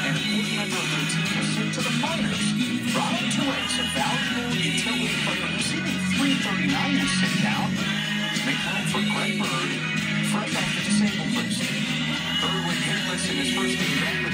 An important member of their team was sent to the minors. Ronald Torres, a valuable utility player who's hitting .339, was sent down to make room for Greg Bird, fresh off the disabled list. Bird went hitless in his first game back